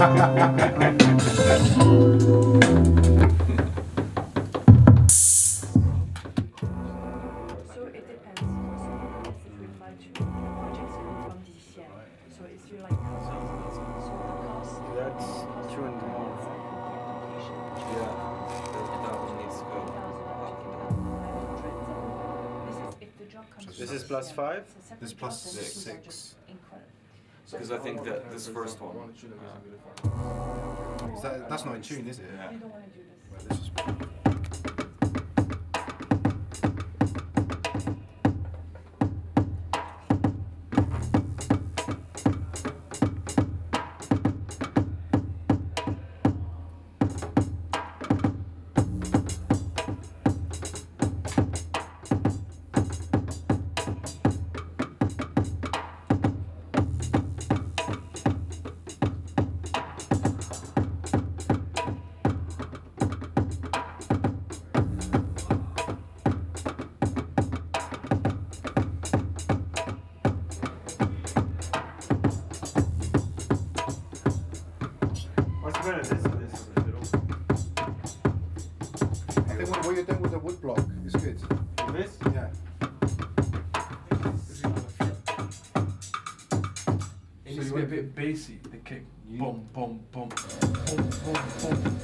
it depends. If we fly to projects from DCI. So if you like so the cost. That's 200 more. Yeah. That one needs to go up and down. This is plus 5? This is plus 6. Because I think that this first one. That's not in tune, is it? Yeah. You don't want to do this. Let's just... What's the benefit of this? I think what you're doing with the wood block is good. This? Yeah. It needs to be a bit bassy, the kick. Boom, boom, boom, boom, boom, boom.